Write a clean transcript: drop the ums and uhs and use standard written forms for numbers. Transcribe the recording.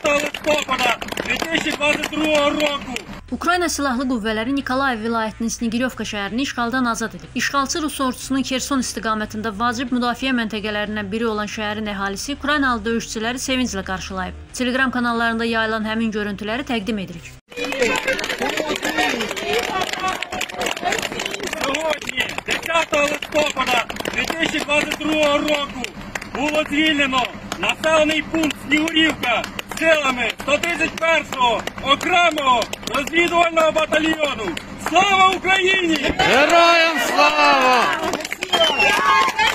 листопада 2022 року. Ukrayna Silahlı Qüvvələri Nikolayev vilayətinin Snigiryovka şəhərini işğaldan azad edib. İşğalçı Rus ordusunun Kerson istiqamətində vacib müdafiə məntəqələrindən biri olan şəhərin əhalisi Ukraynalı döyüşçüləri sevinclə qarşılayıb. Telegram kanallarında yayılan həmin görüntüləri təqdim edirik. Сьогодні, 10 листопада 2022 року, було звільнено населений пункт Снігурівка силами 131-го окремого розвідувального батальйону. Слава Україні! Героям слава!